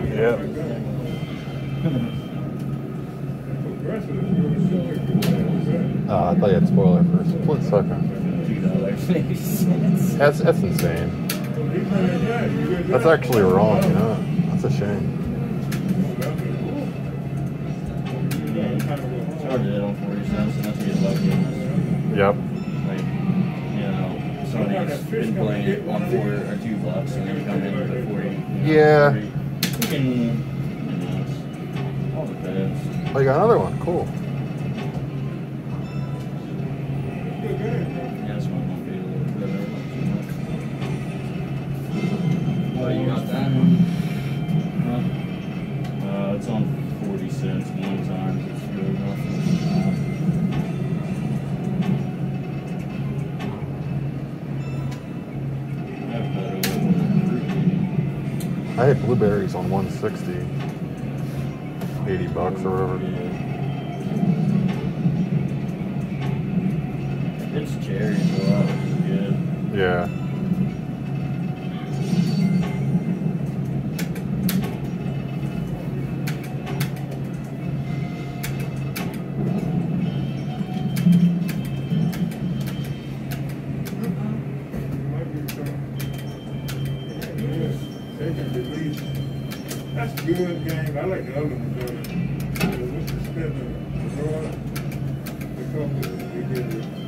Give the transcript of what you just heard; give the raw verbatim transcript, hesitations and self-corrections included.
Yeah. Oh, I thought you had spoiler first. Split second. That's that's insane. That's actually wrong, you know. That's a shame. Yeah, you kind of charged it on forty cents, and that's get lucky. Yep. Like, you know, somebody's been playing it on four or two bucks, and then you come in with a forty. You know, Yeah. forty. You can, you know, it's all depends. Oh, you got another one. Cool. Yeah, this one might be a little better. Oh, you got that one? Huh? Uh, it's on forty cents one time. It's really nothing. I have better one. I had blueberries on one sixty. eighty bucks or whatever. It's cherries a lot, which is good. Yeah. That's good game. I like the other one better. What's the spin? The couple we did.